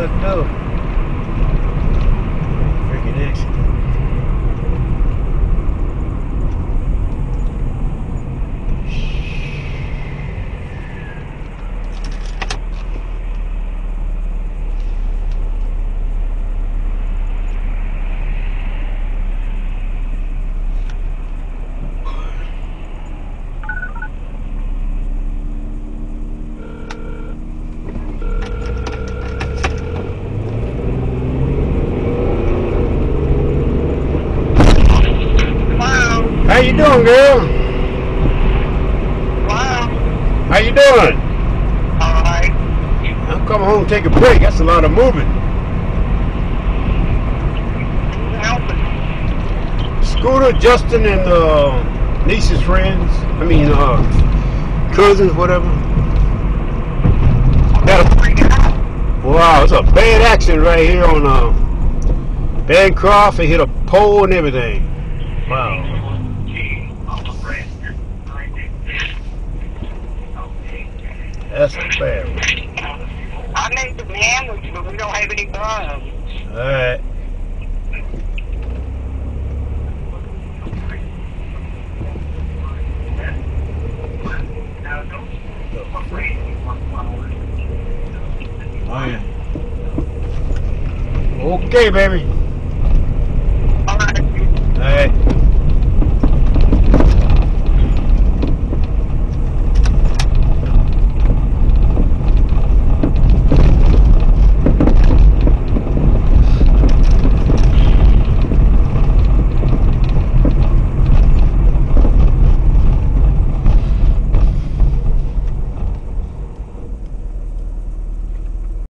fucked up. Freaking accident. How you doing, girl? Wow. How you doing? Alright. I'm coming home to take a break. That's a lot of moving. Scooter, Justin, and niece's friends. I mean, cousins, whatever. Wow, it's a bad accident right here on Bancroft. They hit a pole and everything. Wow. That's a bad one. I made the sandwich, but we don't have any buns. Alright. Oh, yeah. Okay, baby.